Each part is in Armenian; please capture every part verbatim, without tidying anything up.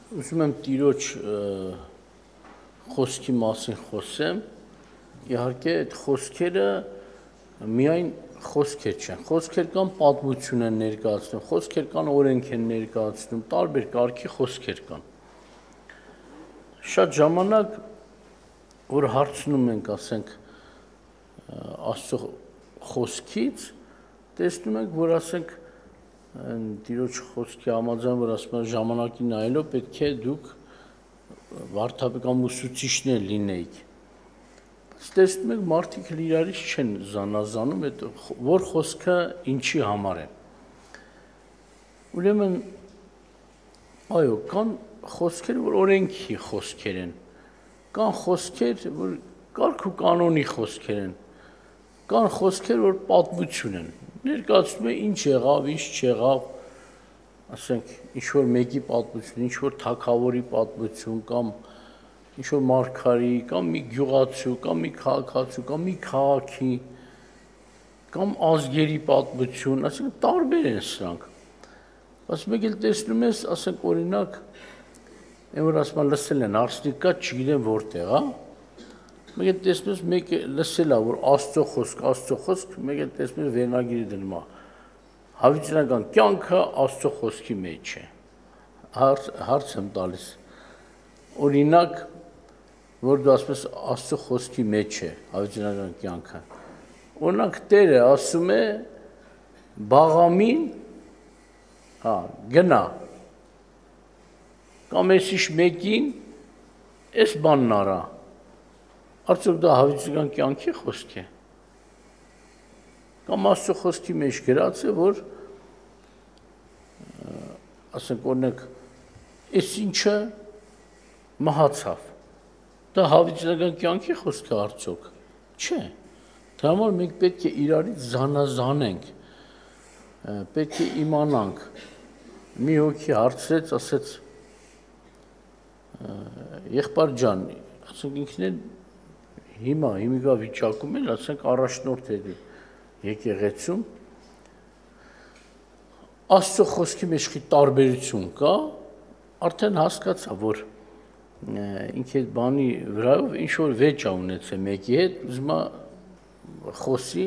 Ուզում եմ տիրոջ խոսքի մասին խոսեմ, իհարկե այդ խոսքերը միայն խոսքեր չեն, խոսքեր կան պատմություն են ներկայացնում, խոսքեր կան օրենք են ներկայացնում, տարբեր կարգի խոսքեր կան։ Շատ ժամանակ, որ հարցնում ենք, ասենք, Աստծո խոսքից, տեսնում ենք, որ ասենք, տիրոջ խոսքի համաձայն, որ ասում են ժամանակի նայելով պետք է դուք վարդապետական ուսուցիչներ լինեիք։ Բայց տեսնում ենք մարդիկ իրարից չեն զանազանում, այդ որ խոսքը ինչի համար է։ Ուրեմն այո, կան խոսքեր, որ օրենքի խոսքեր են, կան խոսքեր, որ կարգ ու կանոնի խոսքեր են, կան խոսքեր, որ պատմություն են, ներկայացնում է ինչ եղավ, ինչ չեղավ, ասենք, ինչ-որ մեկի պատմություն, ինչ-որ թագավորի պատմություն, կամ ինչ-որ մարգարեի, կամ մի գյուղացու, կամ մի քաղաքացու, կամ մի քաղաքի, կամ ազգերի պատմություն, ասենք, տարբեր են սրանք։ Բայց մեկ էլ տեսնում ես, ասենք, օրինակ, այն որ ասում են լսել են, հարցնի կա, չգիտեմ որտեղ, հա։ Մեկ էլ տեսնում ես, մեկը լսել է, որ Աստծո խոսք, Աստծո խոսք, մեկ էլ տեսնում ես վերնագիրը դնում է։ Հավիտենական կյանքը Աստծո խոսքի մեջ է։ Հարց եմ տալիս։ Օրինակ, որ դու ասում ես Աստծո խոսքի մեջ է հավիտենական կյանքը։ Օրինակ Տերը ասում է Բաղամին, հա, գնա։ Կամ էսիշ մեկին էս բանն արա։ Արդյոք դա հավիտենական կյանքի խոսք է։ Կամ Աստծո խոսքի մեջ գրած է, որ ասենք օրինակ այս ինչը մահացավ։ Դա հավիտենական կյանքի խոսք է արդյոք։ Չէ։ Դրա համար մենք պետք է իրարից զանազանենք։ Պետք է իմանանք։ Մի հոգի հարցրեց, ասեց եղբայր ջան, ասենք ինքն է հիմա հիմիկա վիճակում էլ, ասենք առաջնորդ է եկեղեցում, Աստծո խոսքի մեջ խի տարբերություն կա, արդեն հասկացա, որ ինքը բանի վրայով ինչ-որ վեճ է ունեցել մեկի հետ, ուզում է խոսի,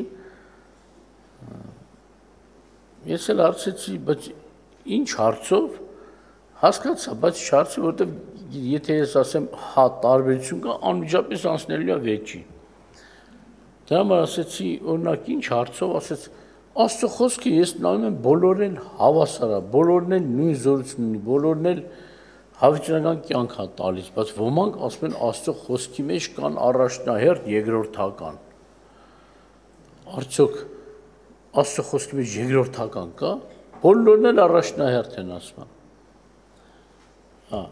ես էլ հարցեցի, բայց ինչ հարցով, հասկացա, բայց չհարցի, որտև եթե ես ասեմ հա տարբերություն կա, անմիջապես անցնելու է վեճի։ Դրա համար ասեցի, օրինակ ինչ հարցով, ասեց Աստծո խոսքը ես նայում եմ բոլորն էլ հավասար է, բոլորն էլ նույն զորություն ունի, բոլորն էլ հավիտենական կյանք է տալիս, բայց ոմանք ասում են Աստծո խոսքի մեջ կան առաջնահերթ երկրորդական։ Արդյոք Աստծո խոսքի մեջ երկրորդական կա, բոլորն էլ առաջնահերթ են ասում։ Հա։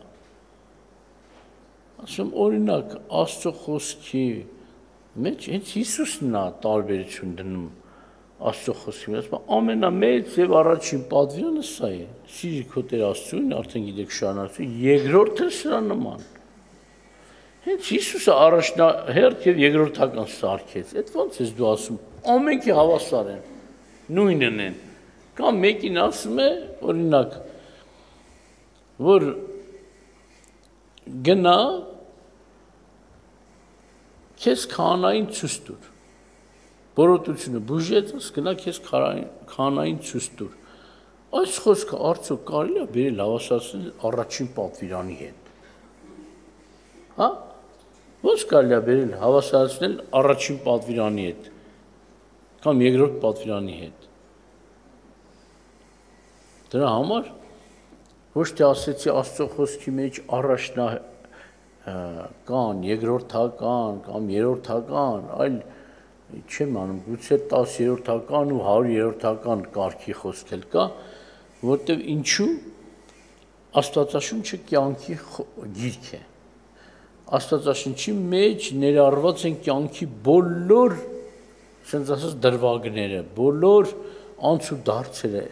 Ասում օրինակ Աստծո խոսքի մեջ հենց Հիսուսն է տարբերություն դնում Աստծո խոսքի մեջ, ամենամեծ եւ առաջին պատվիրանը սա է։ Սիրի քո Տեր Աստծուն, արդեն գիտեք շարունակություն, երկրորդը սրա նման։ Հենց Հիսուսը առաջնահերթ եւ երկրորդական սարքեց։ Այդ ո՞նց ես դու ասում։ Ամենքի հավասար են, նույնն են։ Կամ մեկին ասում է, օրինակ, որ գնա քեզ քահանային ցույց տուր։ Բորոտությունը բուժեց, գնա քեզ քահանային ցույց տուր։ Այս խոսքը արդյոք կարելի է բերել հավասարացնել առաջին պատվիրանի հետ։ Հա? Ո՞նց կարելի է բերել հավասարացնել առաջին պատվիրանի հետ կամ երկրորդ պատվիրանի հետ։ Դրա համար ոչ թե ասեցի Աստծո խոսքի մեջ առաջնա կան, երկրորդական կամ երրորդական, այլ չեմ անում, գուցե տասերորդական ու հարյուրերորդական կարգի խոսքել կա, որտեղ ինչու Աստվածաշունչը կյանքի գիրք է։ Աստվածաշունչի մեջ ներառված են կյանքի բոլոր, ասենց ասած, դրվագները, բոլոր անց ու դարձերը,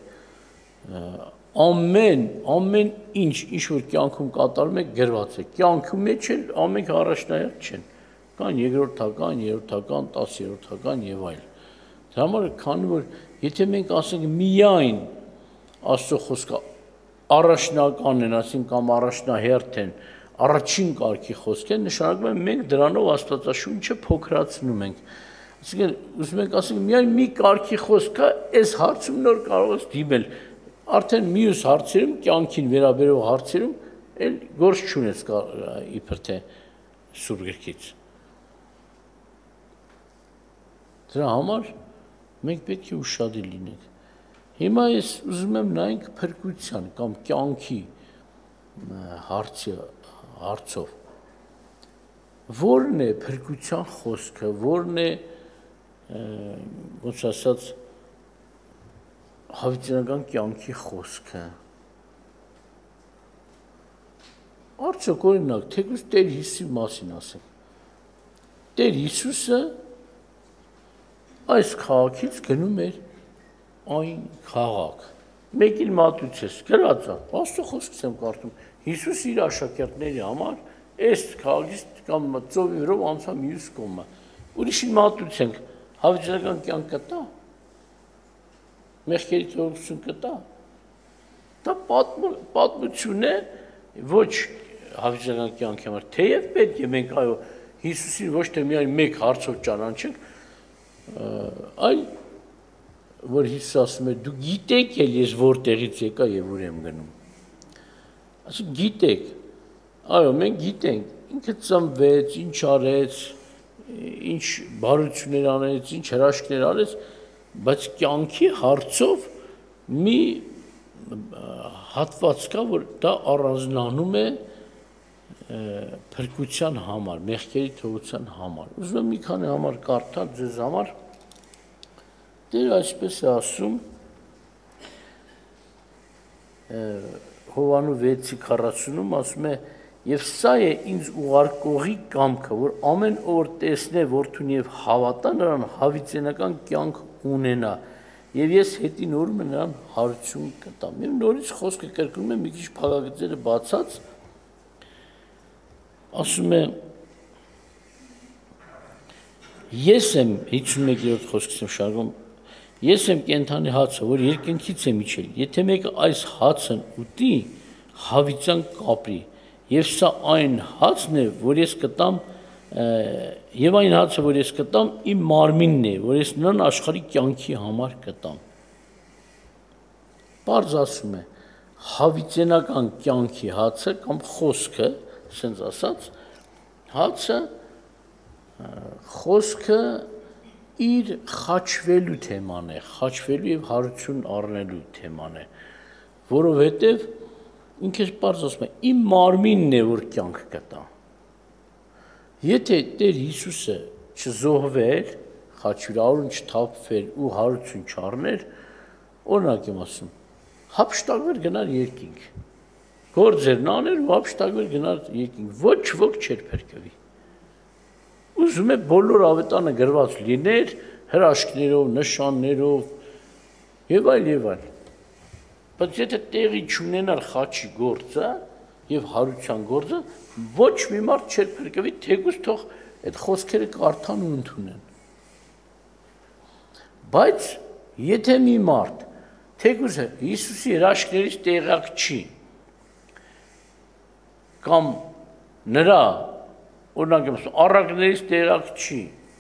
ամեն, ամեն ինչ, ինչ որ կյանքում կատարում է, գրված է։ Կյանքում մեջ էլ ամենք առաջնահերթ չեն։ Կան երկրորդական, երրորդական, տասերորդական եւ այլ։ Դրա համար քանի որ եթե մենք ասենք միայն Աստծո խոսքը առաջնական են, ասենք կամ առաջնահերթ են, առաջին կարգի խոսք են, նշանակում է մենք դրանով Աստվածաշունչը փոքրացնում ենք։ Այսինքն ուզում ենք ասենք միայն մի կարգի խոսքը այս հարցում նոր կարող է դիմել, արդեն մյուս հարցերում, կյանքին վերաբերող հարցերում էլ գործ չունես իբր թե Սուրբ գրքից։ Դրա համար մենք պետք է ուշադիր լինենք։ Հիմա ես ուզում եմ նայենք փրկության կամ կյանքի հարցի հարցով։ Որն է փրկության խոսքը, որն է ոնց ասած հավիտենական կյանքի խոսքը։ Արդյոք օրինակ, թեկուզ Տեր Հիսուսի մասին ասենք։ Տեր Հիսուսը այս քաղաքից գնում էր այն քաղաք։ Մեկին մատուցես, գրած է, Աստծո խոսքից եմ կարդում։ Հիսուս իր աշակերտների համար այս քաղաքից կամ ծովի վրով անցավ մյուս կողմը։ Ուրիշին մատուցենք, հավիտենական կյանք կտա։ Մեղքերի թողություն կտա։ Դա պատմություն է, ոչ հավիտենական կյանքի համար։ Թեև պետք է մենք այո Հիսուսին ոչ թե միայն մեկ հարցով ճանաչենք, այլ որ Հիսուս ասում է դու գիտեք էլ ես որտեղից եկա եւ ուր եմ գնում։ Ասում գիտեք։ Այո, մենք գիտենք, ինքը ծնվեց, ինչ արեց, ինչ բարություններ անեց, ինչ հրաշքներ արեց, բայց կյանքի հարցով մի հատված կա, որ դա առանձնանում է փրկության համար, մեղքերի թողության համար։ Ուզում եմ մի քանի համար կարդալ ձեզ համար։ Տերը այսպես է ասում Հովանու վեցի քառասունում ասում է եւ սա է ինձ ուղարկողի կամքը, որ ամեն օր տեսնե որդուն եւ հավատա նրան հավիտենական կյանք ունենա եւ ես հետին օրը նրան հարություն կտամ։ Եվ նորից խոսքը կրկնում է մի քիչ փակագծերը բացած ասում է ես եմ հինգսունմեկերորդ խոսքից եմ շարժում ես եմ կենդանի հացը, որ երկնքից եմ իջել, եթե մեկը այս հացն ուտի, հավիտյան կապրի, եւ սա այն հացն է, որ ես կտամ, եւ այն հացը, որ ես կտամ, իմ մարմինն է, որ ես նրան աշխարհի կյանքի համար կտամ։ Պարզ ասում է, հավիտենական կյանքի հացը կամ խոսքը, ասենց ասած, հացը խոսքը իր խաչվելու թեման է, խաչվելու եւ հարություն առնելու թեման է, որովհետեւ ինքը պարզ ասում է, իմ մարմինն է, որ կյանք կտա։ Եթե Տեր Հիսուսը չզոհվեր, խաչվիրավորն չթափվեր ու հարություն չառներ, օրինակ եմ ասում, հափշտակվեր գնար երկինք։ Գործերն աներ ու հափշտակվեր գնար երկինք, ոչ ոք չէր փրկվի։ Ուզում է բոլոր ավետանը գրված լիներ հրաշքներով, նշաններով եւ այլ եւ այլ։ Բայց եթե տեղի չունենար խաչի գործը եւ հարության գործը, ոչ մի մարդ չէր փրկվի, թեկուզ թող այդ խոսքերը կարդան ու ընդունեն։ Բայց եթե մի մարդ թեկուզ Հիսուսի հրաշքներից տեղյակ չի կամ նրա օրինակ եմ ասում, առակներից տեղյակ չի,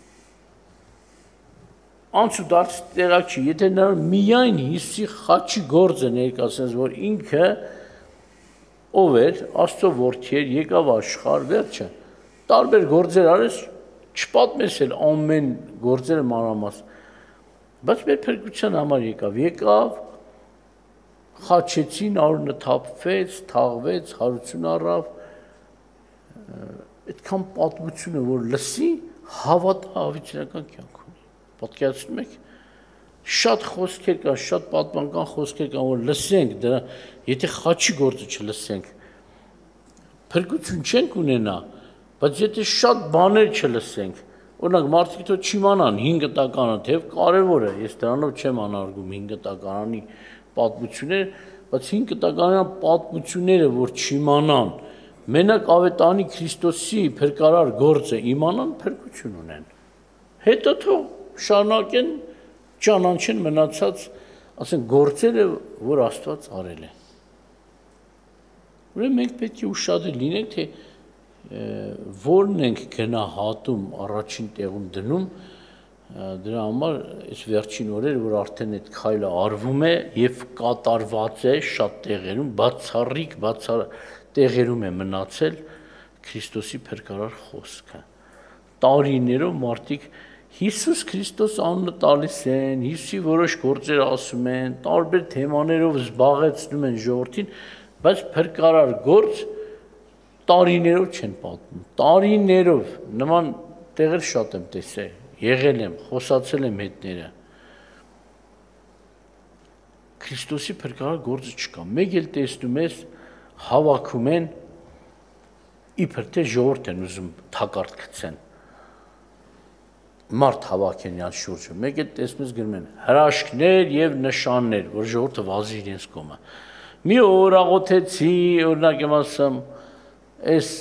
անցուդարձ տեղյակ չի, եթե նա միայն Հիսուսի խաչի գործը ներկայացնես, որ ինքը ով էր, Աստծո որդի էր, եկավ աշխարհ, վերջը, տարբեր գործեր արես, չպատմես էլ ամեն գործերը մանրամաս, բայց մեր փրկության համար եկավ, եկավ, խաչեցին, արունը թափվեց, թաղվեց, հարություն առավ, այդքան պատմությունը, որ լսի, հավատա հավիտենական կյանք ունի։ Պատկերացնում եք, շատ խոսքեր կան, շատ պատմական խոսքեր կան, որ լսենք դրա, եթե խաչի գործը չլսենք, փրկություն չենք ունենա, բայց եթե շատ բաներ չլսենք, օրինակ մարդիկ թող չիմանան հինգ տականը, թեև կարևոր է, ես դրանով չեմ անարգում հինգ տակարանի պատմությունները, բայց հինգ տականան պատմությունները, որ չիմանան, մենակ ավետանի Քրիստոսի փրկարար գործը իմանան փրկություն ունեն։ Հետո թող շարունակեն ճանաչեն մնացած, ասենք գործերը, որ Աստված արել է։ Ուրեմն մենք պետք է ուշադիր լինենք, թե որն ենք գնահատում առաջին տեղում դնում, դրա համար այս վերջին օրերը, որ արդեն այդ քայլը արվում է եւ կատարված է շատ տեղերում, բացառիկ բացառ տեղերում է մնացել Քրիստոսի փրկարար խոսքը։ Տարիներով մարդիկ Հիսուս Քրիստոս անունը տալիս են, Հիսուսի որոշ գործեր ասում են, տարբեր թեմաներով զբաղեցնում են ժողովրդին, բայց փրկարար գործ տարիներով չեն պատմում, տարիներով, նման տեղեր շատ եմ տեսել, եղել եմ, խոսացել եմ հետները։ Քրիստոսի փրկարար գործը չկա, մեկ էլ տեսնում ես, հավաքում են, իբր թե ժողովուրդ են ուզում թակարդ գցեն, մարդ հավաքեն իրար շուրջը, մեկ էլ տեսնում ես գրում են հրաշքներ և նշաններ, որ ժողովուրդը վազի իրենց կողմը։ Մի օր աղոթեցի, օրինակ եմ ասում, այս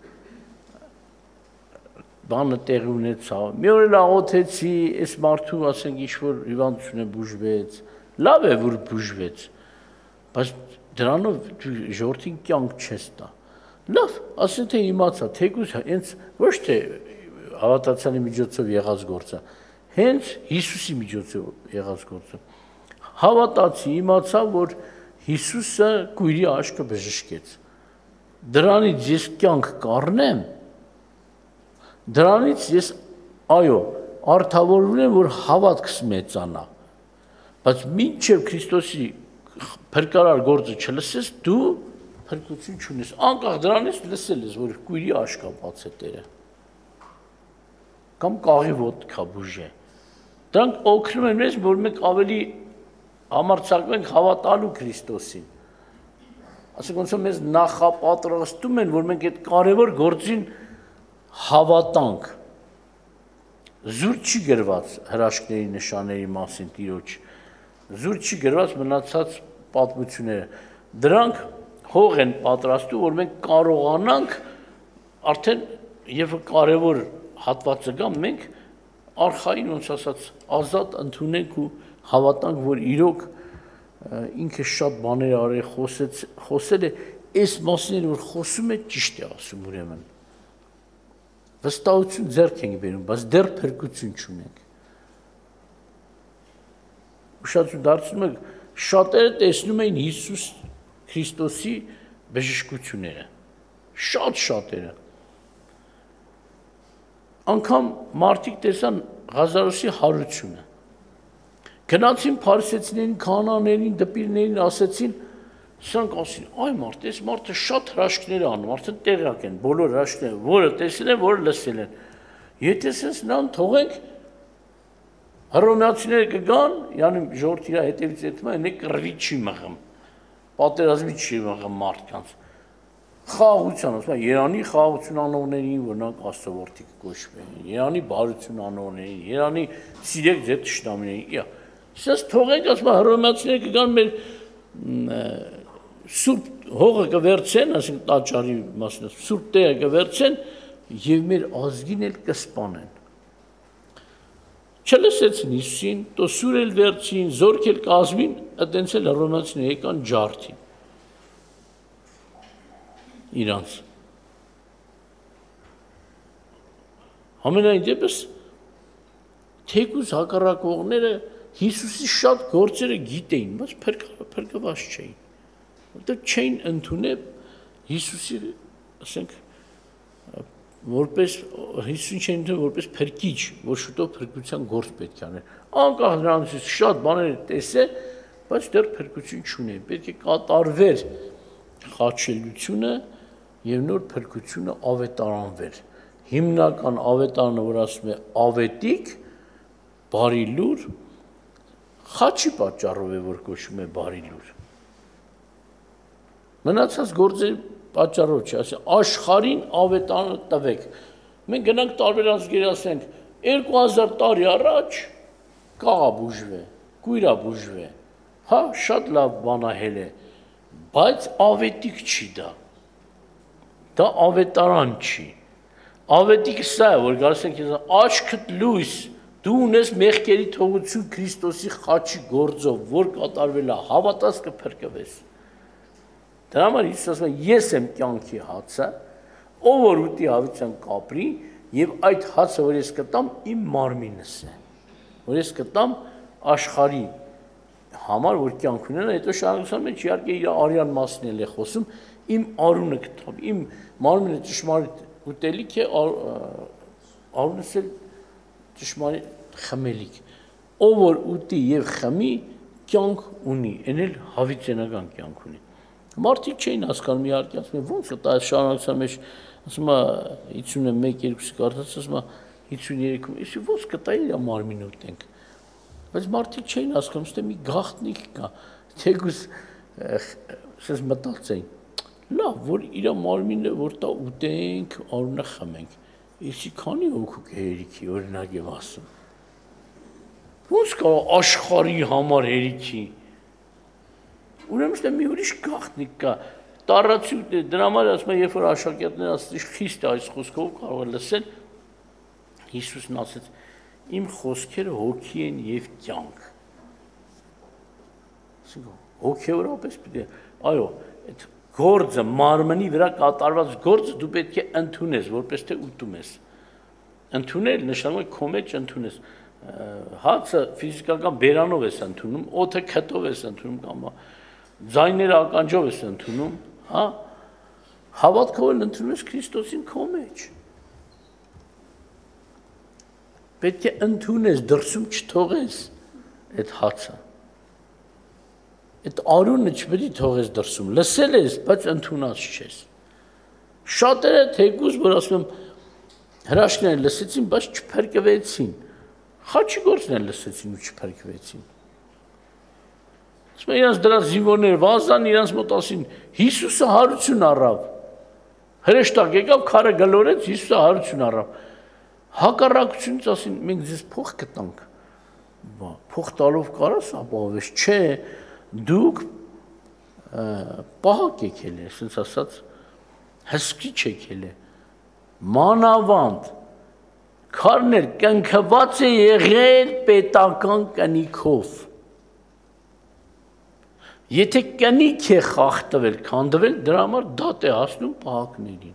բանը տեղի ունեցավ, մի օր էլ աղոթեցի, այս մարդու, ասենք, ինչ-որ հիվանդություն է բուժվեց, լավ է, որ բուժվեց, բայց դրանով ժողովրդին կյանք չես տա։ Լավ, ասենք թե իմացա, թեկուզ հենց ոչ թե հավատացյալի միջոցով եղած գործը, հենց Հիսուսի միջոցով եղած գործը։ Հավատացի, իմացա, որ Հիսուսը կույրի աշկը բժշկեց։ Դրանից ես կյանք կառնեմ, դրանից ես, այո, արդարավորվում եմ, որ հավատքս մեծանա, բայց մինչև Քրիստոսի փրկարար գործը չլսես, դու փրկություն չունես, անկախ դրանից լսել ես, որ կույրի աշկա բաց է Տերը, կամ կաղի ոտքա բուժե։ Դրանք օգնում են մեզ, որ մենք ավելի համարձակվենք հավատալու Քրիստոսին։ Ասենք ոնց որ մեզ նախապատրաստում են, որ մենք այդ կարևոր գործին հավատանք։ Զուր չի գրված հրաշքների նշանների մասին Տիրոջ, զուր չի գրված մնացած պատմությունները։ Դրանք հող են պատրաստում, որ մենք կարողանանք արդեն եւ կարևոր հատվածը գա, մենք արխային ոնց ասած ազատ ընդունենք ու հավատանք, որ իրոք ինքը շատ բաներ արել, խոսեց, խոսել է, այս մասները որ խոսում է ճիշտ է ասում ուրեմն։ Վստահություն ձեռք ենք բերում, բայց դեռ փրկություն չունենք։ Ուշադրություն դարձնում եք, շատերը տեսնում էին Հիսուս Քրիստոսի բժշկությունները, շատ շատերը։ Անգամ մարդիկ տեսան Ղազարոսի հարությունը։ Գնացին փարիսեցիներին, քահանաներին, դպիրներին, ասեցին, սրանք ասին, այ մարդ, այս մարդը շատ հրաշքներ է անում, արդեն տեղյակ են, բոլոր հրաշքները, որը տեսել են, որը լսել են։ Եթե sense նրան թողենք, հռոմեացիները կգան, yani ժողովրդի իր հետևից էտում են, կռվի չի մղում, պատերազմի չի մղում մարդկանց։ Խաղաղություն, ասում են, Երանի խաղաղություն անողներին, որ նրանք աստծո կոչվեն, Երանի բարություն անողներին, Երանի սիրեք ձեր թշնամիներին։ Սենց թողենք, ասում են, հռոմեացիները կգան մեր սուրբ հողը կվերցեն, ասենք տաճարի մասին, սուրբ տեղը կվերցեն եւ մեր ազգին էլ կսպանեն։ Չլսեցին Հիսուսին, то սուր էլ վերցին, զորք էլ կազմին, այդտենց էլ հռոմեացիները եկան ջարդին։ Իրանց։ Ամենայն դեպս թեկուզ հակառակողները Հիսուսի շատ գործերը գիտեին, բայց փրկված չէին։ Որտեղ չէին ընդունել Հիսուսի, ասենք, որպես Հիսուսին չէին ընդունել որպես փրկիչ, որ շուտով փրկության գործ պետք է անել։ Անկախ նրանից շատ բաներ տեսել, բայց դեռ փրկություն չունեն։ Պետք է կատարվեր խաչելությունը եւ նոր փրկությունը ավետարանվեր։ Հիմնական ավետարանը, որ ասում է ավետիկ, բարի լուր, խաչի պատճառով է, որ կոչվում է բարի լուր։ Մնացած գործերի պատճառով չի, ասեն աշխարհին ավետարանը տվեք։ Մենք գնանք տարբեր ազգերի ասենք երկու հազար տարի առաջ կաղա բուժվե, կույրա բուժվե։ Հա, շատ լավ բանահել է, բայց ավետիկ չի դա։ Դա ավետարան չի։ Ավետիկը սա է, որ գալիս ենք ես աչքդ լույս, դու ունես մեղքերի թողություն Քրիստոսի խաչի գործով, որ կատարվել է, հավատաս կփրկվես։ Դրա համար Հիսուս ասում է ես եմ կյանքի հացը, ով որ ուտի հավիտյան կապրի եւ այդ հացը որ ես կտամ իմ մարմինս է, որ ես կտամ աշխարհի համար որ կյանք ունենա, հետո շարունակության մեջ իհարկե իր արյան մասն էլ է խոսում, իմ արունը կտամ, իմ մարմինը ճշմարիտ ուտելիք է, արունս էլ ճշմարիտ խմելիք, ով որ ուտի եւ խմի կյանք ունի, այն էլ հավիտենական կյանք ունի։ Մարդիկ չէին հասկանում իհարկե, ասում են ո՞նց է դա շարունակության մեջ, ասում է հիսունմեկ երկուսի կարծած, ասում է հիսուներեքում, իսկ ո՞նց կտա իր մարմինը ուտենք։ Բայց մարդիկ չէին հասկանում, թե մի գաղտնիք կա, թեկուզ ասես մտածեին, լավ, որ իր մարմինը որ տա ուտենք, արունը խմենք, իսկ քանի հոգու կհերիքի օրինակ եմ ասում։ Ո՞նց կարող աշխարհի համար հերիքի։ Ուրեմն դա մի ուրիշ գաղտնիք կա։ Տարածություն է, դրա համար ասում եմ, երբ որ աշակերտները ասեցին խիստ այս խոսքով կարող է լսել, Հիսուսն ասեց. իմ խոսքերը հոգի են եւ կյանք։ Հոգեորապես պիտի, այո, այդ գործը, մարմնի վրա կատարված գործը դու պետք է ընդունես, որպես թե ուտում ես։ Ընդունել նշանակում է քո մեջ ընդունես։ Հացը ֆիզիկական բերանով ես ընդունում, օդը քթով ես ընդունում կամ ձայները ականջով ես ընդունում, հա։ Հավատքով էլ ընդունում ես Քրիստոսին քո մեջ։ Պետք է ընդունես, դրսում չթողես այդ հացը։ Այդ արունը չպետք է թողես դրսում, լսել ես, բայց ընդունած չես։ Շատերը թեկուզ, որ ասում եմ, հրաշքները լսեցին, բայց չփրկվեցին։ Խաչի գործն էլ լսեցին ու չփրկվեցին։ Ասում եմ, իրանց դրա զինվորները վազան, իրանց մոտ ասին, Հիսուսը հարություն առավ։ Հրեշտակ եկավ, քարը գլորեց, Հիսուսը հարություն առավ։ Հակառակությունից ասին, մենք ձեզ փող կտանք, փող տալով կարաս ապահովես, չէ, դուք պահակ եկել է, ասենց ասած, հսկիչ եկել է, մանավանդ, քարներ կնքված է եղել պետական կնիքով, եթե կնիք է խախտվել, քանդվել, դրա համար դատ է հասնում պահակներին։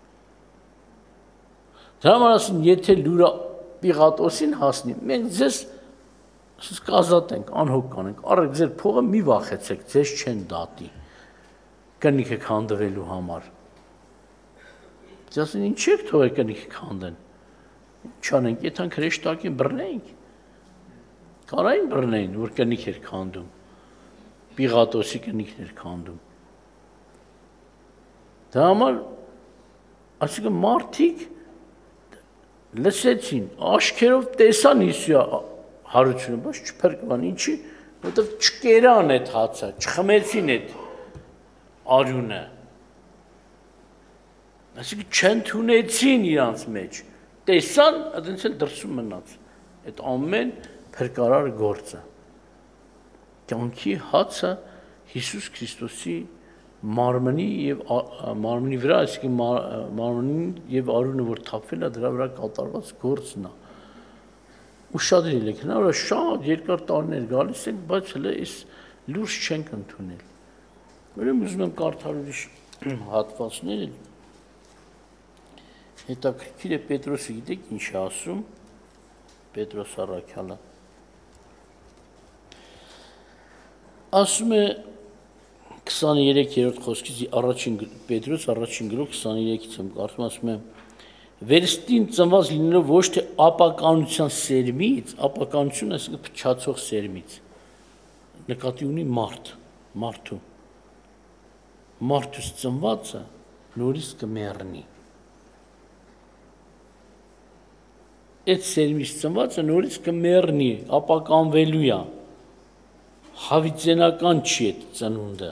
Դրա համար ասին, եթե լուրը Պիղատոսին հասնի, մենք ձեզ կազատենք, անհոգ կանենք, առեք ձեր փողը մի վախեցեք, ձեզ չեն դատի, կնիքը քանդվելու համար։ Ձեզ ասին, ինչ եք թողել կնիքը քանդեն, ինչ անենք, եթանք հրեշտակին բռնեինք, կարային բռնեին, որ կնիք էր քանդում, Պիղատոսի կնիքն էր քանդում։ Դա համար, ասիկը մարդիկ լսեցին, աշքերով տեսան Հիսուսի հարությունը, բայց չփրկվան, ինչի, որովհետև չկերան այդ հացը, չխմեցին այդ արյունը։ Այսինքն չընդունեցին իրանց մեջ, տեսան, այդպես էլ դրսում մնաց այդ ամեն փրկարար գործը։ Կյանքի հացը Հիսուս Քրիստոսի մարմնի եւ մարմնի վրա, այսինքն մարմնին եւ արյունը որ թափվել է, դրա վրա կատարված գործն է։ Ու շատ ելեք, նա վրա շատ երկար տարիներ գալիս են, բայց հələ այս լուրջ չենք ընդունել։ Ուրեմն ուզում եմ կարդալ ուրիշ հատվածներ։ Հետաքրքիր է Պետրոսը, գիտեք ինչ է ասում, Պետրոս առաքյալը։ Ասում է քսաներեք-րդ խոսքից առաջին Պետրոս առաջին գրող քսաներեքից եմ կարդում, ասում է վերստին ծնված լինելով ոչ թե ապականության սերմից, ապականություն այսինքն փչացող սերմից, նկատի ունի մարդ, մարդու, մարդուս ծնվածը նորից կմեռնի, այդ սերմից ծնվածը նորից կմեռնի, ապականվելու է, հավիտենական չի այդ ծնունդը,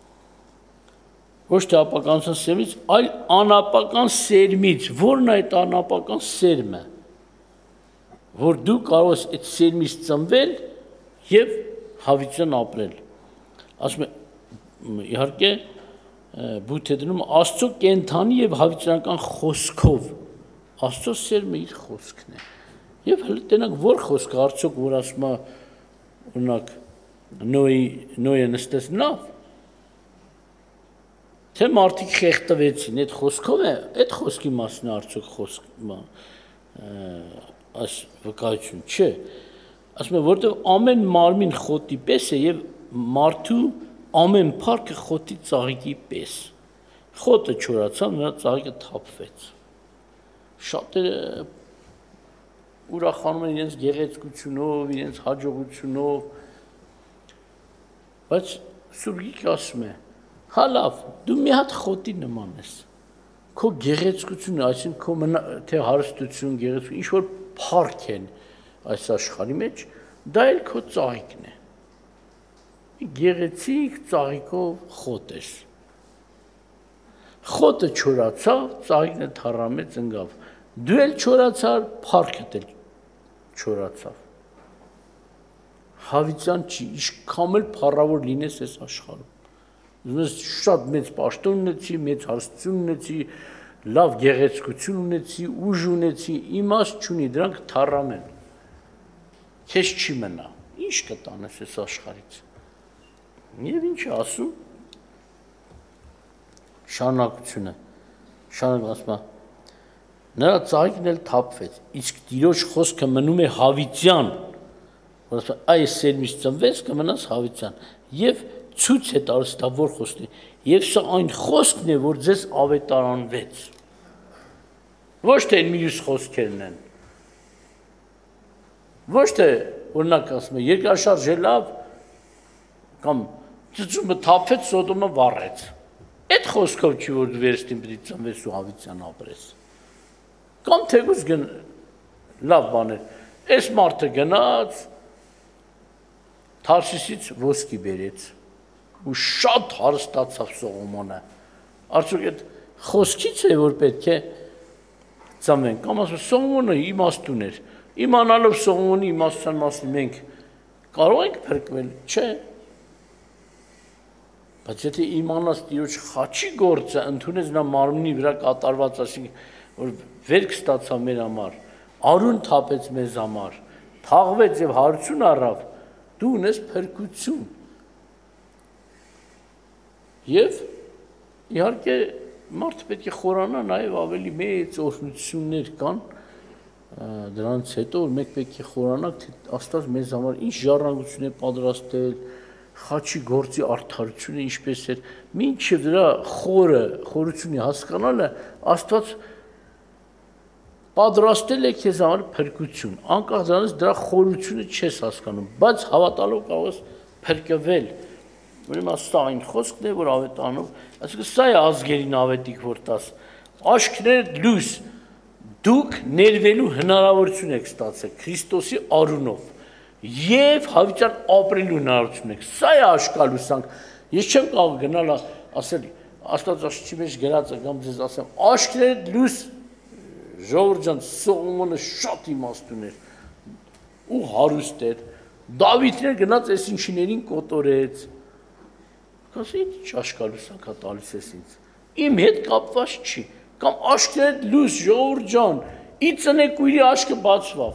ոչ թե ապականության սերմից, այլ անապական սերմից, որն է այդ անապական սերմը, որ դու կարող ես այդ սերմից ծնվել և հավիտյան ապրել։ Ասում է, իհարկե, բութ է դնում Աստծո կենդանի և հավիտյանական խոսքով, Աստծո սերմը իր խոսքն է։ Եվ հələ տենակ որ խոսքը արդյոք, որ ասում է, օրինակ, Նոյը նստեց նավ, Թե մարդիկ խեղդվեցին, այդ խոսքով է, այդ խոսքի մասն է արդյոք խոսք այս վկայություն չէ։ Ասում է, որտեղ ամեն մարմին խոտի պես է եւ մարդու ամեն փառքը խոտի ծաղիկի պես։ Խոտը չորացավ, նրա ծաղիկը թափվեց։ Շատերը ուրախանում են իրենց գեղեցկությունով, իրենց հաջողությունով, բայց Սուրբ Գիրքը ասում է, հա լավ, դու մի հատ խոտի նման ես, քո գեղեցկությունը, այսինքն քո թե հարստություն, գեղեցկություն, ինչ որ փառք են այս աշխարհի մեջ, դա էլ քո ծաղիկն է։ Գեղեցիկ ծաղիկով խոտ ես։ Խոտը չորացավ, ծաղիկն է թառամեց, ընկավ։ Դու էլ չորացար, փառքդ էլ չորացավ։ Հավիտյան չի, ինչքան էլ փառավոր լինես այս աշխարհում։ Ուզում ես շատ մեծ պաշտոն ունեցի, մեծ հարստություն ունեցի, լավ գեղեցկություն ունեցի, ուժ ունեցի, իմաստ չունի, դրանք թառամեն։ Քեզ չի մնա։ Ինչ կտանես այս աշխարհից։ Եվ ինչ է ասում։ Շարունակությունը։ Շարունակ ասում է. նրա ծաղիկն էլ թափվեց, իսկ Տիրոջ խոսքը մնում է հավիտյան, որ ասում է այս սերմից ծնվեց, կմնաս հավիտյան, եւ ցույց է տալիս դա որ խոսքն է, եւ սա այն խոսքն է, որ ձեզ ավետարանվեց։ Ոչ թե մյուս խոսքերն են։ Ոչ թե օրինակ ասում է երկրաշարժ է լավ, կամ ծծումը թափվեց, Սոդոմը վառեց։ Այդ խոսքով չի որ վերստին պիտի ծնվես ու հավիտյան ապրես։ Կամ թեկուզ գն լավ բան է։ Այս մարդը գնաց Թարսիսից ոսկի բերեց ու շատ հարստացավ Սողոմոնը։ Արդյոք այդ խոսքից է որ պետք է ծնվեն։ Կամ ասում Սողոմոնը իմաստուն էր։ Իմանալով Սողոմոնի իմաստության մասին մենք կարող ենք փրկվել, չէ։ Բայց եթե իմանաս Տիրոջ խաչի գործը ընդունես նա մարմնի վրա կատարված, ասենք որ վերք ստացավ մեր համար, արուն թափեց մեզ համար, թաղվեց եւ հարություն առավ, դու ունես փրկություն։ Եվ իհարկե մարդը պետք է խորանա նաեւ ավելի մեծ օրհնություններ կան դրանից հետո որ մենք պետք է խորանանք թե Աստված մեզ համար ինչ ժառանգություն է պատրաստել, խաչի գործի արդարությունը ինչպես էր, մինչև դրա խորը, խորությունը հասկանալը Աստված պատրաստել է քեզ համար փրկություն, անկախ դրանից դրա խորությունը չես հասկանում, բայց հավատալով կարող ես փրկվել։ Ուրեմն սա այն խոսքն է, որ ավետանով, այսինքն սա է ազգերին ավետիք որ տաս, աշկներ լույս, դուք ներվելու հնարավորություն եք ստացել Քրիստոսի արունով եւ հավիտյան ապրելու հնարավորություն եք։ Սա է աշկալուսանք։ Ես չեմ կարող գնալ ասել Աստվածաշնչի մեջ գրած է կամ ձեզ ասեմ, աշկներ լույս Ժողովուրդ ջան, Սողոմոնը շատ իմաստուն էր ու հարուստ էր։ Դավիթն էլ գնաց այս ինչիներին կոտորեց։ Ասի, ինչ աշկալուսանք է տալիս ես ինձ։ Իմ հետ կապված չի։ Կամ աշկներ լույս, ժողովուրդ ջան, ի ծնե կույրի աշկը բացվավ։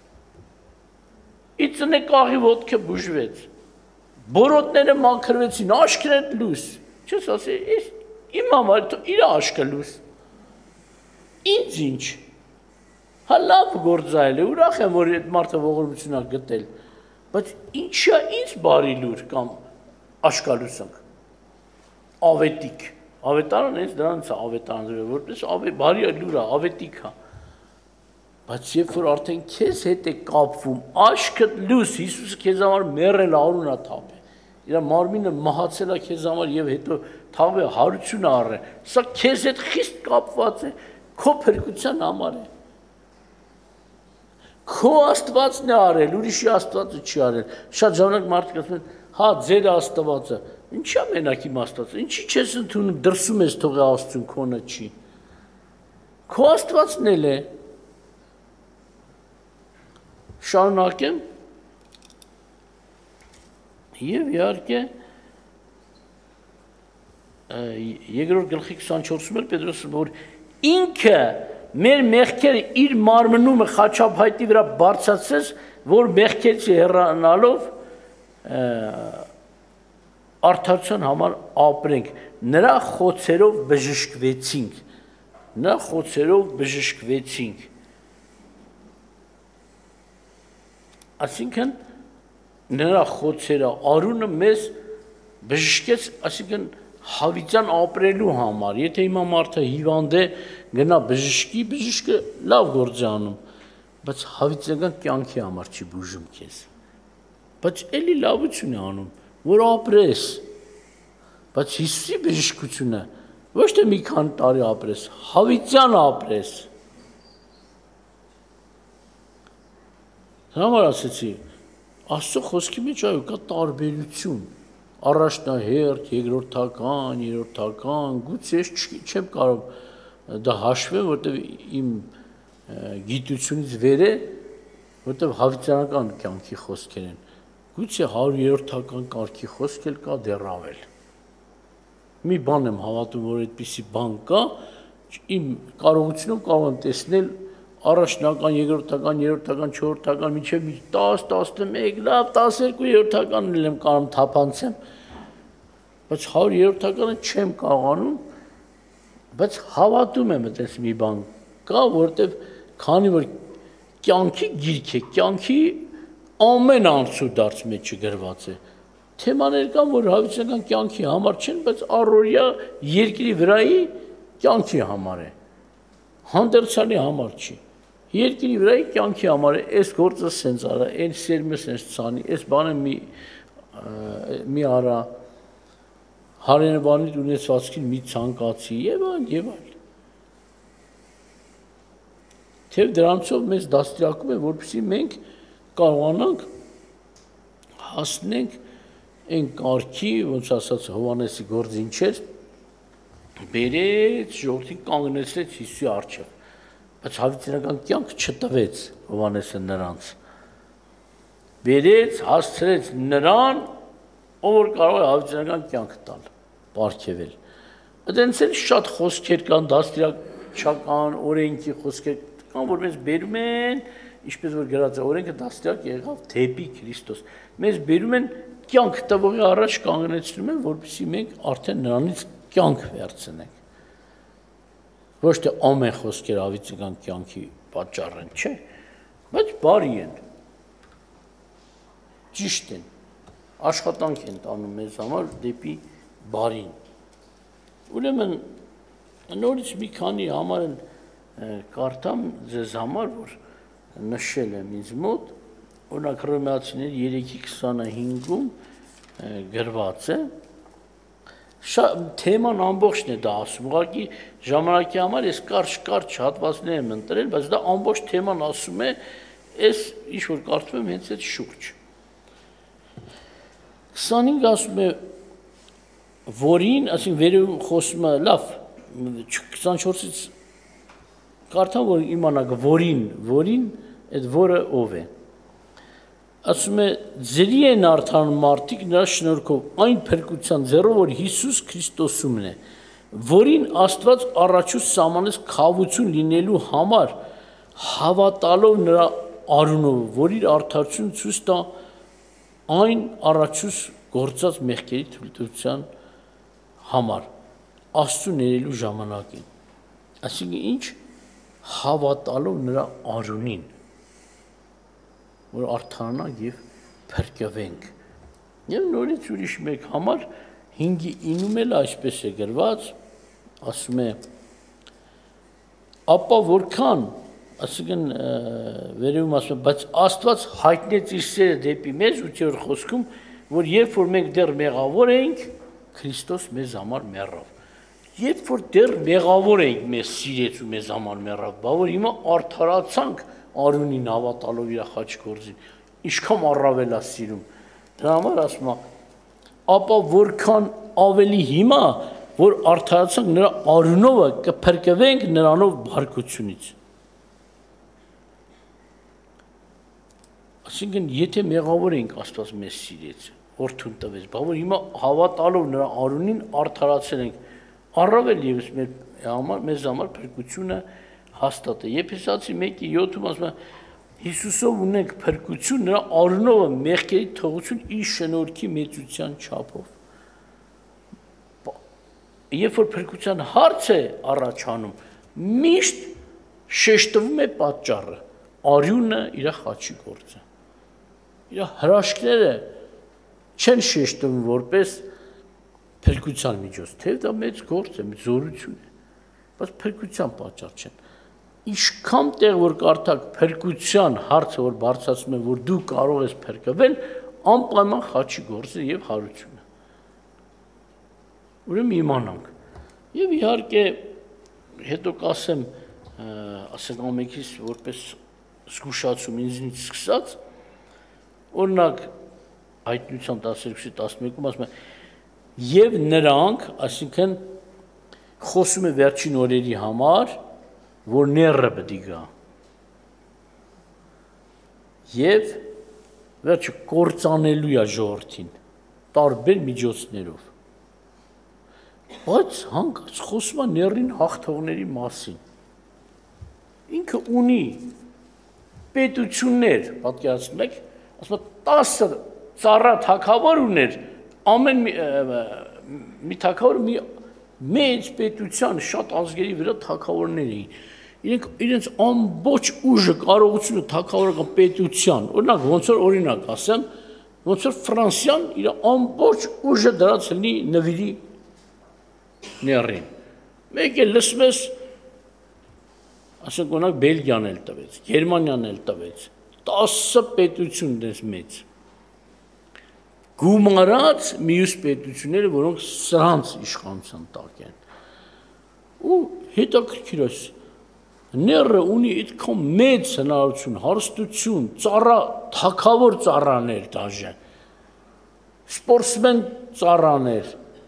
Ի ծնե կաղի ոտքը բուժվեց։ Բորոտները մաքրվեցին, աշկներ լույս։ Չես ասի, իմ համար իր աշկը լույս։ Ինձ ինչ, հա լավ գործայել է, ուրախ եմ, որ այդ մարդը ողորմություն է գտել, բայց ինչա ինձ բարի լուր կամ աշկալուսանք, ավետիք, ավետարան ես դրանց է ավետարան, որպես բարի լուր է, ավետիք է, բայց երբ որ արդեն քեզ հետ է կապվում, աշկդ լույս, Հիսուսը քեզ համար մեռել արուն է թափել, իր մարմինը մահացել է քեզ համար եւ հետո թաղվել հարություն առել, սա քեզ հետ խիստ կապված է, քո փրկության համար է։ Քո Աստվածն է արել, ուրիշի Աստվածը չի արել։ Շատ ժամանակ մարդիկ ասում են, հա, ձեր Աստվածը, ինչա մենակ իմ Աստվածը, ինչի չես ընդունում, դրսում ես թողի Աստծուն, քոնը չի։ Քո Աստվածն էլ է։ Շարունակեմ։ Եվ իհարկե երկրորդ գլխի քսանչորսում էլ Պետրոսը որ ինքը մեր մեղքերը իր մարմնում խաչափայտի վրա բարձրացրեց, որ մեղքից հեռանալով արդարության համար ապրենք, նրա խոցերով բժշկվեցինք, նրա խոցերով բժշկվեցինք։ Այսինքն նրա խոցերը արունը մեզ բժշկեց, այսինքն հավիտյան ապրելու համար, եթե հիմա մարդը հիվանդ է, գնա բժշկի, բժիշկը լավ գործ է անում, բայց հավիտյանական կյանքի համար չի բուժում քեզ, բայց էլի լավություն է անում, որ ապրես, բայց Հիսուսի բժշկությունը ոչ թե մի քանի տարի ապրես, հավիտյան ապրես։ Դրա համար ասեցի, Աստծո խոսքի մեջ այո կա տարբերություն, առաջնահերթ, երկրորդական, երրորդական, գուցե ես չեմ կարող դա հաշվեմ, որտեղ իմ գիտությունից վեր է, որտեղ հավիտյանական կյանքի խոսքեր են, գուցե հարյուրերորդական կարգի խոսք էլ կա դեռ ավել։ Մի բան եմ հավատում, որ այդպիսի բան կա, իմ կարողությունով կարող եմ տեսնել առաջնական, երկրորդական, երրորդական, չորրորդական, մինչև տաս, տասնմեկ, լավ, տասներկու երրորդականն էլ եմ կարող թափանցեմ, բայց հարյուրերորդականը չեմ կարողանում, բայց հավատում եմ այդպես մի բան կա, որտեղ քանի որ կյանքի գիրք է, կյանքի ամեն անցուդարձ մեջ գրված է, թեմաներ կան, որ հավիտյանական կյանքի համար չեն, բայց առօրյա երկրի վրայի կյանքի համար է, հանդերձալի համար չի, երկրի վրայի կյանքի համար է, այս գործը սենց արա, այս սերմը սենց ցանի, այս բանը մի մի արա, հարենաբանիդ ունեցվածքին մի ցանկացի եւ այլ եւ այլ։ Թեև դրանցով մեզ դաստիարակում է, որպեսզի մենք կարողանանք հասնենք այն կարգի, ոնց ասած Հովհաննեսի գործին չէր, բերեց ժողովրդին կանգնեցրեց Հիսուսի առջև, բայց հավիտյանական կյանք չտվեց Հովհաննեսը նրանց, բերեց, հասցրեց նրան, ով որ կարող է հավիտյանական կյանք տալ, պարգևել։ Այդպես էլ շատ խոսքեր կան, դաստիարակչական, օրենքի խոսքեր կան, որ մեզ բերում են, ինչպես որ գրած է, օրենքը դաստիարակ եղավ դեպի Քրիստոս, մեզ բերում են կյանք տվողի առաջ կանգնեցնում են, որպեսզի մենք արդեն նրանից կյանք վերցնենք։ Ոչ թե ամեն խոսքեր հավիտյանական կյանքի պատճառ են, չէ, բայց բարի են, ճիշտ են, աշխատանք են տանում մեզ համար դեպի բարին։ Ուրեմն նորից մի քանի համար կարդամ ձեզ համար, որ նշել եմ ինձ մոտ, օրինակ Հռոմեացիներ երեքի քսանհինգում գրված է, թեման ամբողջն է դա ասում, ուղղակի ժամանակի համար ես կարճ-կարճ հատվածներ եմ ընտրել, բայց դա ամբողջ թեման ասում է, ես ինչ որ կարդում եմ հենց այդ շուրջ։ քսանհինգ ասում է, որին, ասին վերում խոսում է, լավ, քսանչորսից կարդամ, որ իմանաք, որին, որին, այդ որը ով է։ Ասում է, ձերի են արդան մարդիկ նրա շնորհքով այն փրկության ձեռով, որ Հիսուս Քրիստոսումն է, որին Աստված առաջուց սահմանեց քավություն լինելու համար, հավատալով նրա արունով, որ իր արդարությունը ցույց տա այն առաջուց գործած մեղքերի թույլտվության համար, Աստծու ներելու ժամանակին։ Այսինքն ինչ հավատալով նրա արունին, որ արդարանանք և փրկվենք։ Եվ նորից ուրիշ մեկ համար հինգի ինում էլ այսպես է գրված, ասում է, ապա որքան, ասիկն վերևում ասում է, բայց Աստված հայտնեց իր սերը դեպի մեզ, ութերորդ խոսքում, որ երբ որ մենք դեռ մեղավոր էինք, Քրիստոս մեզ համար մեռավ։ Երբ որ դեռ մեղավոր էինք, մեզ սիրեց ու մեզ համար մեռավ, բա որ հիմա արդարացանք արունին հավատալով իր խաչ գործին, ինչքան առավել է սիրում։ Դրա համար ասում է, ապա որքան ավելի հիմա, որ արդարացանք նրա արունովը կփրկվենք նրանով բարկությունից։ Այսինքն, եթե մեղավոր էինք, Աստված մեզ սիրեց, որդուն տվեց, բա որ հիմա հավատալով նրա արունին արդարացել ենք, առավել ևս մեզ համար փրկությունը հաստատ է։ Եփեսացի մեկի յոթում ասում է, Հիսուսով ունենք փրկություն, նրա արունովը մեղքերի թողություն իր շնորհքի մեծության չափով։ երբ որ փրկության հարց է առաջանում, միշտ շեշտվում է պատճառը, արյունը իր խաչի գործը։ Իր հրաշքները չեն շեշտվում որպես փրկության միջոց, թե դա մեծ գործ է, մեծ զորություն է, բայց փրկության պատճառ չեն։ Ինչքան տեղ որ կարդաք փրկության հարցը, որ բարձրացնում է, որ դու կարող ես փրկվել, անպայման խաչի գործը եւ հարությունը։ Ուրեմն իմանանք։ Եվ իհարկե հետո կասեմ, ասենք ամենքից որպես զգուշացում ինձնից սկսած, օրինակ հայտնության տասներկու տասնմեկում ասում է եւ նրանք, այսինքն խոսում է վերջին օրերի համար, որ ները պետք է գա։ Եվ վերջը կործանելու է ժողովրդին տարբեր միջոցներով։ Բայց հանկարծ խոսում է ներին հաղթողների մասին։ Ինքը ունի պետություններ, պատկերացնում եք, ասում է տասը ծառա թագավոր ուներ, ամեն մի թագավոր մի մեծ պետության շատ ազգերի վրա թագավորներ էին։ Իրենք իրենց ամբողջ ուժը, կարողությունը թագավորական պետության, օրինակ ոնց որ օրինակ ասեմ, ոնց որ Ֆրանսիան իր ամբողջ ուժը դրած լինի նվիրի ներին։ Մեկ է լսում ես, ասենք օրինակ Բելգիան էլ տվեց, Գերմանիան էլ տվեց, տասը պետություն դες մեծ։ Գումարած մյուս պետությունները, որոնք սրանց իշխանության տակ են։ Ու հետաքրքիր է, ները ունի այդքան մեծ հնարավորություն, հարստություն, ծառա, թագավոր ծառաներ դաժե, սպորտսմեն ծառաներ,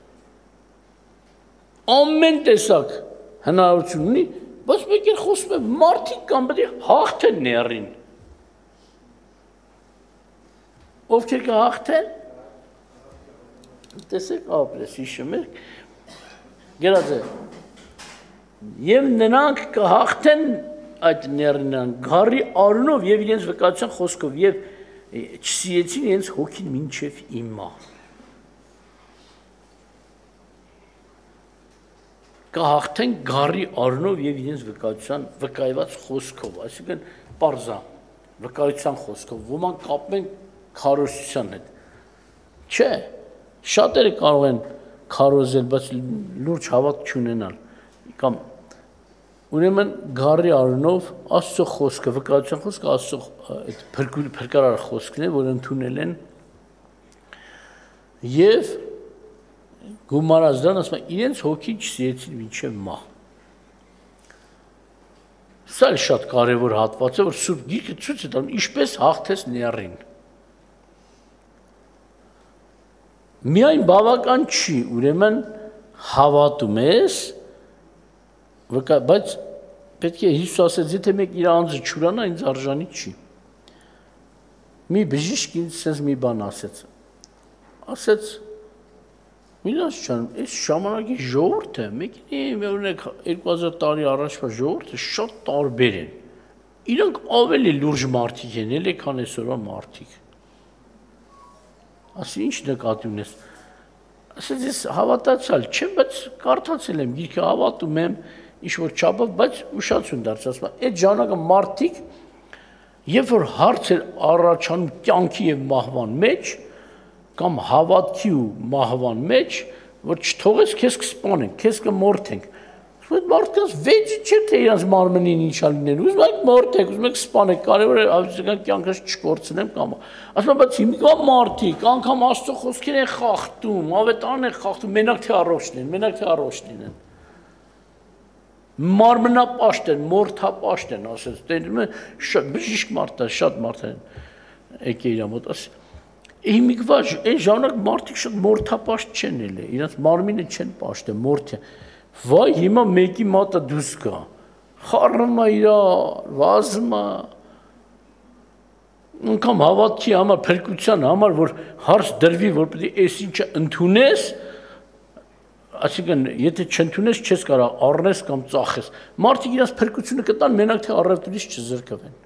ամեն տեսակ հնարավորություն ունի, բայց մեկ էլ խոսում է մարդիկ կամ պետք է հաղթեն ներին։ Ովքեր կհաղթեն։ Տեսեք ապրես հիշում եք, գրած է, և նրանք կհաղթեն այդ ներին գարի արունով և իրենց վկայության խոսքով և չսիեցին իրենց հոգին մինչև իմա։ Կհաղթեն գարի արունով և իրենց վկայության վկայված խոսքով, այսինքն պարզա վկայության խոսքով, ոմանք կապում են քարոզության հետ։ Չէ, շատերը կարող են քարոզել, բայց լուրջ հավատք չունենալ, կամ ուրեմն գարի արունով Աստծո խոսքը, վկայության խոսքը Աստծո փրկարար խոսքն է, որ ընդունել են և գումարած դրան ասում է իրենց հոգին չսիրեցին մինչև մահ։ Սա էլ շատ կարևոր հատված է, որ Սուրբ Գիրքը ցույց է տալիս ինչպես հաղթես ներին։ Միայն բավական չի, ուրեմն հավատում ես, բայց պետք է Հիսուս ասեց, եթե մեկ իր անձը չուրանա, ինձ արժանի չի։ Մի բժիշկ ինձ սենց մի բան ասեց, ասեց, միլաս չան, այս ժամանակի ժողովուրդը, մեկին օրինակ երկու հազար տարի առաջվա ժողովուրդը շատ տարբեր են։ Իրանք ավելի լուրջ մարդիկ են, էլ քան այսօրվա մարդիկ։ Ասի ինչ նկատի ունես։ Ասեց ես հավատացյալ չեմ, բայց կարդացել եմ, գիրքը հավատում եմ, ինչ-որ չափով, բայց ուշացություն դարձած։ Այդ ժամանակը մարդիկ, երբ որ հարց էր առաջանում կյանքի եւ մահվան մեջ, կամ հավատքի ու մահվան մեջ, որ չթողես քեզ կսպանեն, քեզ կմորթենք։ Այդ մարդկանց վեճի չէ թե իրենց մարմնին ինչա լինեն, ուզում եք մորթեք, ուզում եք սպանեք, կարևոր է ավետական կյանքս չկորցնեմ կամ։ Ասում եմ, բայց հիմիկա մարդիկ, անգամ Աստծո խոսքեր են խախտում, ավետարան են խախտում, մենակ թե առողջ լինեն, մենակ թե առողջ լինեն։ Մարմնապաշտ են, մորթապաշտ են, ասես, տենում են շատ բժիշկ մարդ է, շատ մարդ են եկե իր մոտ, ասես։ Հիմիկվա այն ժամանակ մարդիկ շատ մորթապաշտ չեն ելել, իրենց մարմինը չեն պաշտել, մորթ է։ Վայ, հիմա մեկի մատը դուս կա, խառնում է իրար, վազում է, անգամ հավատքի համար, փրկության համար, որ հարց դրվի, որ պետք է այս ինչը ընդունես, այսինքն, եթե չընդունես, չես կարող առնես կամ ծախես։ Մարդիկ իրենց փրկությունը կտան, մենակ թե առևտրից չզրկվեն։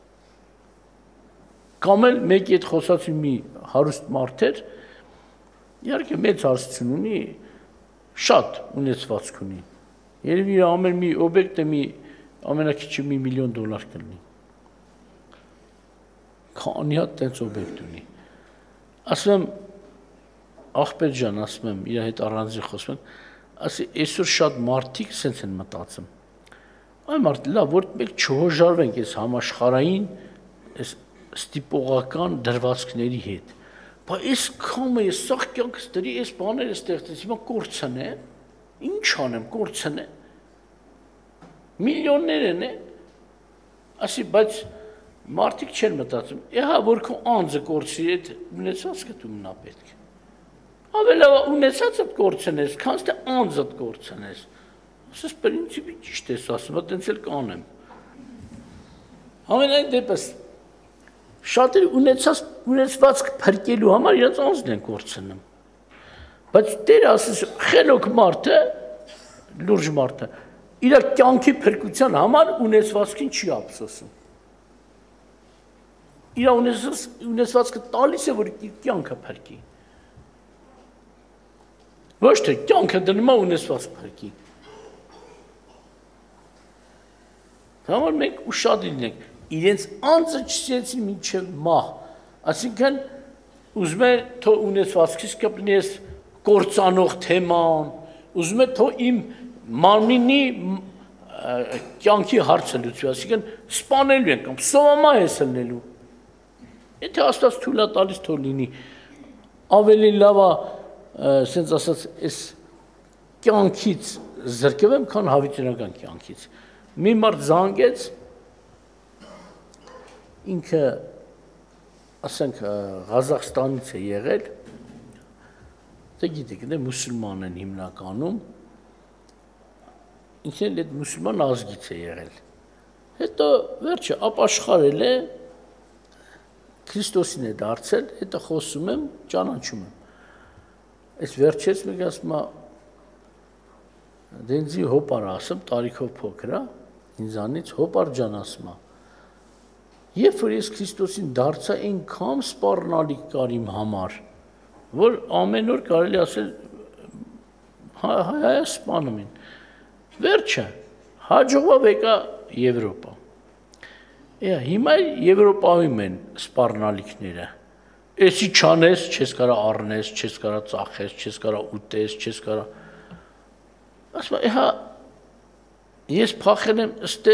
Կամ էլ մեկի հետ խոսացի մի հարուստ մարդ էր, Իհարկե մեծ հարցություն ունի, շատ ունեցվածք ունի։ Երևի իր ամեն մի օբյեկտը մի ամենակիչը մի միլիոն դոլար կլինի։ Քանի հատ տենց օբյեկտ ունի։ Ասում եմ, աղբեր ջան, ասում եմ, իր հետ առանձին խոսում ենք, ասի, այսօր շատ մարդիկ սենց են մտածում։ Այ մարդ, լավ, որ մենք չհոժարվենք այս համաշխարհային, այս ստիպողական դրվածքների հետ։ Բայց այս կամը, այս սաղ կյանքս դրի, այս բաները ստեղծեց, հիմա կորցն է, ինչ անեմ, կորցն է, միլիոններ են է, ասի, բայց մարդիկ չեն մտածում, էհա, որ քո անձը կորցի, այդ ունեցածքը դու մնա պետք է։ Ավելա ունեցածդ կորցնես, քանց թե անձդ կորցնես, ասես պրինցիպի ճիշտ ես ասում, այդպես էլ կանեմ։ Ամենայն դեպս շատերը ունեցած ունեցվածք փրկելու համար իրենց անձն են կորցնում։ Բայց Տերը ասես խելոք մարդը, լուրջ մարդը, իր կյանքի փրկության համար ունեցվածքին չի ափսոսում։ Իր ունեցվածքը տալիս է, որ կյանքը փրկի։ Ոչ թե կյանքը դնում է ունեցվածք փրկի։ Համար մենք ուշադիր լինենք, իրենց անձը չսիրեցին մինչև մահ, այսինքն ուզում է թո ունեցվածքից կպնես կործանող թեման, ուզում է թո իմ մարմինի կյանքի հարցը լուծվի, այսինքն սպանելու են կամ սովամա ես լնելու։ Եթե Աստված թույլ է տալիս թո լինի, ավելի լավ է, սենց ասած, այս կյանքից զրկվեմ, քան հավիտենական կյանքից։ Մի մարդ զանգեց, ինքը, ասենք, Ղազախստանից է եղել, դե գիտեք, դե մուսուլման են հիմնականում, ինքն էլ այդ մուսուլման ազգից է եղել։ Հետո վերջը ապաշխարել է, Քրիստոսին է դարձել, հետո խոսում եմ, ճանաչում եմ։ Այս վերջերս մեկ ասում է, դենձի հոպար ասում, տարիքով փոքր է, ինձանից հոպար ջան ասում է։ Երբ որ ես Քրիստոսին դարձա, այնքան սպառնալիք կար իմ համար, որ ամեն օր կարելի ասել հայ սպանում են։ Վերջը հաջողվավ եկա Եվրոպա։ Հիմա Եվրոպայում են սպառնալիքները։ Էսի չանես, չես կարա առնես, չես կարա ծախես, չես կարա ուտես, չես կարա։ Ասում եմ, հա, ես փախել եմ ըստե,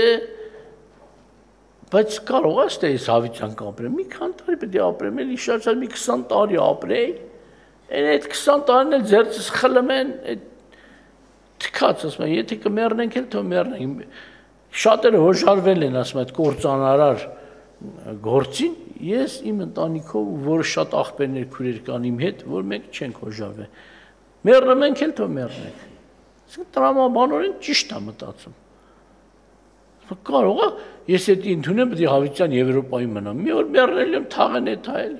բայց կարող է ըստե ես հավիտյանք ապրեմ, մի քան տարի պետք է ապրեմ, էլի շատ շատ մի քսան տարի ապրեի, են այդ քսան տարին էլ ձերցս խլում են, թքած, ասում եմ, եթե կմեռնենք էլ, թո մեռնենք, շատերը հոժարվել են, ասում եմ, այդ կործանարար գործին, ես իմ ընտանիքով, որը շատ աղբերներ քուրեր կան իմ հետ, որ մենք չենք հոժարվել, մեռնում ենք էլ, թո մեռնենք, տրամաբանորեն ճիշտ է մտածում, կարող է, ես էդ ընդունեմ, պետք է հավիտյան Եվրոպայի մնամ, մի օր մեռնել եմ, թաղեն է թայելի,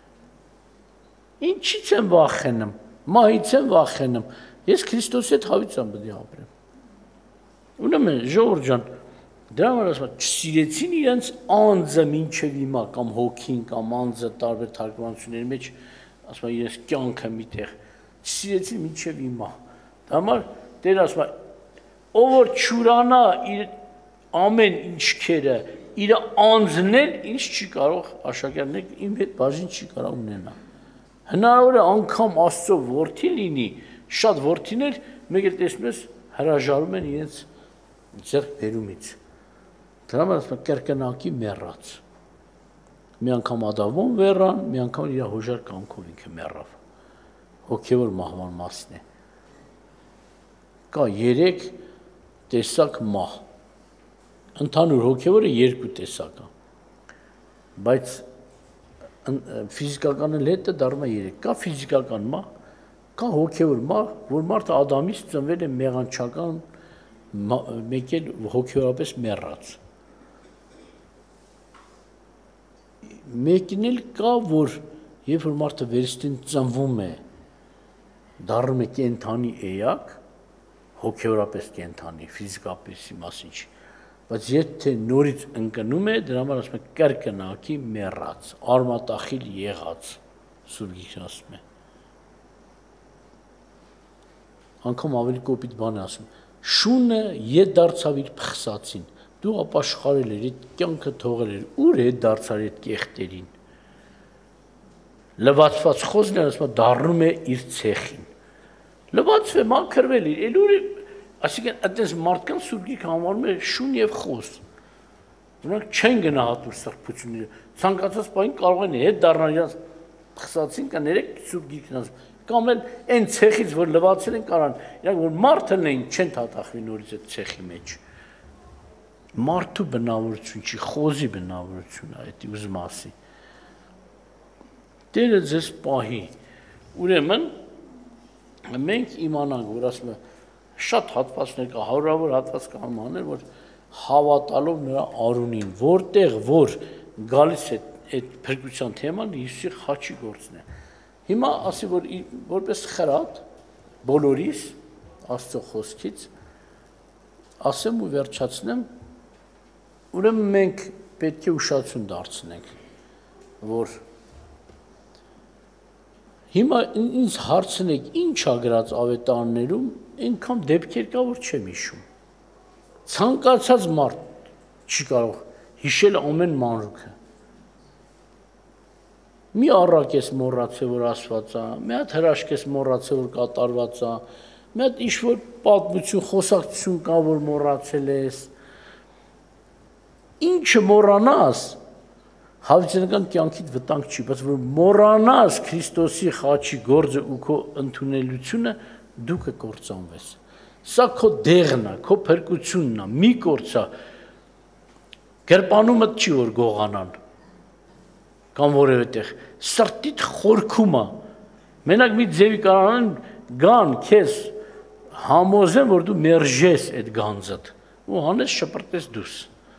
ինչից եմ վախենում, մահից եմ վախենում, ես Քրիստոսի հետ հավիտյան պետք է ապրեմ, ուրեմն ժողովուրդ ջան, դրա համար ասում եմ, չսիրեցին իրենց անձը մինչև հիմա, կամ հոգին, կամ անձը տարբեր թարգմանությունների մեջ, ասում եմ, իրենց կյանքը միտեղ, չսիրեցին մինչև հիմա, դա համար Տերը ասում է, ով որ չուրանա իր ամեն ինչքերը, իր անձն էլ ինչ չի կարող աշակերտներ իմ հետ բաժին չի կարող ունենա։ Հնարավոր է անգամ Աստծո որդի լինի, շատ որդիներ մեկ էլ տեսնում ես հրաժարում են իրենց ձեռք բերումից։ Դրա համար ասում եմ կրկնակի մեռած։ Մի անգամ Ադամոն մեռան, մի անգամ իր հոժար կամքով ինքը մեռավ։ Հոգևոր մահվան մասն է։ Կա երեք տեսակ մահ, ընդհանուր հոգևորը երկու տեսակ է, բայց ֆիզիկականը հետը դառնում է երեք, կա ֆիզիկական մահ, կա հոգևոր մահ, որ մարդը Ադամից ծնվել է մեղանչական, մեկ էլ հոգևորապես մեռած։ Մեկին էլ կա, որ երբ որ մարդը վերստին ծնվում է, դառնում է կենդանի էակ, հոգևորապես կենդանի, ֆիզիկապես մասին չի, բայց եթե նորից ընկնում է, դրա համար ասում է կրկնակի մեռած, արմատախիլ եղած, Սուրբ Գիրքն ասում է։ անգամ ավելի կոպիտ բան է ասում, շունը ետ դարձավ իր փխսացին, դու ապաշխարել էր, այդ կյանքը թողել էր, ուր հետ դարձար այդ կեղտերին։ Լվացված խոսքն ասում դառնում է իր ցեխին։ Լվացվել, մաքրվել իր, էլ ուր այսինքն այդպես մարդկանց սուրգիկ համարում է շուն եւ խոս։ Նրանք չեն գնահատում սրբությունները, ցանկացած բան կարող են հետ դառնալ իրաց փխսացին կա ներեք սուրգիկն ասում, կամ էլ այն ցեխից որ լվացել են կարան, իրանք որ մարդն էին չեն թաթախվի նորից այդ ցեխի մեջ։ Մարդու բնավորություն չի, խոզի բնավորությունն է, դա ուզում ասի։ Տերը ձեզ պահի։ Ուրեմն մենք իմանանք, որ ասում է շատ հատվածներ կա, հարյուրավոր հատված կա ամաներ, որ հավատալով նրա արունին, որտեղ որ գալիս է այդ փրկության թեման Հիսուսի խաչի գործն է։ Հիմա ասի որ որպես խրատ բոլորիս Աստծո խոսքից ասեմ ու վերջացնեմ, ուրեմն մենք պետք է ուշադրություն դարձնենք, որ հիմա ինձ հարցնեք ինչ ա գրած ավետարաններում, այնքան դեպքեր կա, որ չեմ հիշում։ Ցանկացած մարդ չի կարող հիշել ամեն մանրուքը։ Մի առակ ես մոռացել, որ ասված է, մի հատ հրաշք ես մոռացել, որ կատարված է, մի հատ ինչ-որ պատմություն, խոսակցություն կա, որ մոռացել ես։ Ինչը մոռանաս, հավիտենական կյանքիդ վտանգ չի, բայց որ մոռանաս Քրիստոսի խաչի գործը ու քո ընդունելությունը, դու կկործանվես։ Սա քո դեղն է, քո փրկությունն է, մի կորցա։ Գրպանումդ չի որ գողանան։ Կամ որևէ տեղ սրտիդ խորքում է։ Մենակ մի ձևի կարան գան քեզ համոզեն, որ դու մերժես այդ գանձդ ու հանես շպրտես դուս։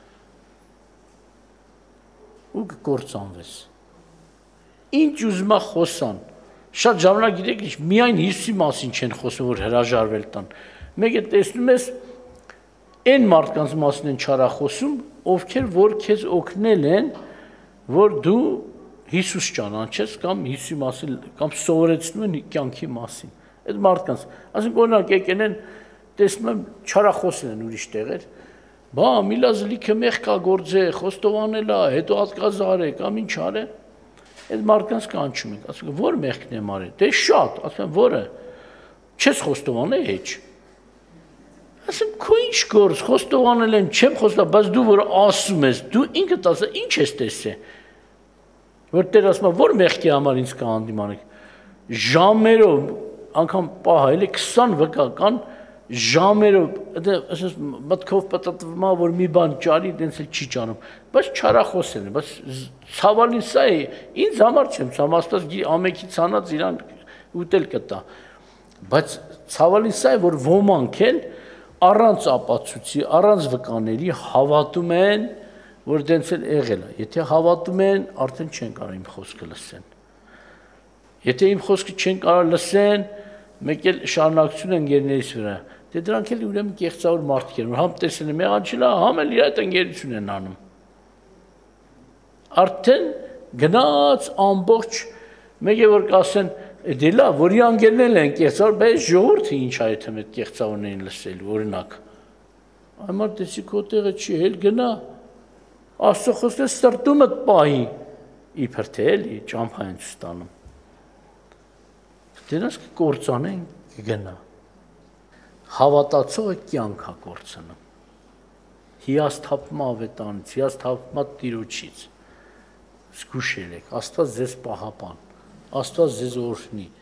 Ու կկործանվես։ Ինչ ուզում է խոսան։ Շատ ժամանակ գիտեք ինչ, միայն Հիսուսի մասին չեն խոսում, որ հրաժարվել տան։ Մեկ է տեսնում ես այն մարդկանց մասին են չարախոսում, ովքեր որ քեզ օգնել են, որ դու Հիսուս ճանաչես կամ Հիսուսի մասին կամ սովորեցնում են կյանքի մասին։ Այդ մարդկանց, ասենք օրինակ եկեն են, տեսնում եմ չարախոսել են ուրիշ տեղեր, բա միլազլիքը մեղքա գործե, խոստովանել է, հետո ատկազար է կամ ինչ արե։ Այդ մարդկանց կանչում ենք, ասում որ մեղքն եմ արել։ Դե շատ, ասում որը չես խոստովանել հեչ։ Ասում քո ինչ գործ խոստովանել եմ, չեմ խոստովանել, բայց դու որ ասում ես, դու ինքդ ասա, ինչ ես տեսել։ Որ Տեր ասում է, որ մեղքի համար ինձ կհանդիմանեք։ Ժամերով, անգամ պահել է քսան վկական ժամերով, ասես մտքով պատտվում է, որ մի բան ճարի, դենց էլ չի ճանում, բայց չարախոսել է, բայց ցավալին սա է, ինձ համար չեմ ցամ, Աստված ամենքի ցանած իրան ուտել կտա, բայց ցավալին սա է, որ ոմանք են առանց ապացույցի, առանց վկաների հավատում են, որ դենց էլ եղել է, եթե հավատում են, արդեն չեն կարող իմ խոսքը լսեն, եթե իմ խոսքը չեն կարող լսեն, մեկ էլ շարունակություն են գերներից վրա, դե դրանք էլ ուրեմն կեղծավոր մարդիկ են, որ համ տեսել են մեղանչել է, համ էլ իր այդ ընկերություն են անում։ Արդեն գնաց ամբողջ, մեկ է որ կասեն, դե լավ, որի անգելնել են կեղծավոր, բայց ժողովուրդը ինչ ա եթե այդ կեղծավորներին լսելու, օրինակ։ Այն մարդ դեսի քո տեղը չի, էլ գնա, Աստծո խոսքը սրտումդ պահի, իբր թե էլի ճամփա են ստանում։ Դրանց կկործանեն կգնա։ Հավատացողը կյանք է կորցնում։ Հիասթափում ավետանից, հիասթափում Տիրոջից։ Զգուշ եղեք, Աստված ձեզ պահապան, Աստված ձեզ օրհնի։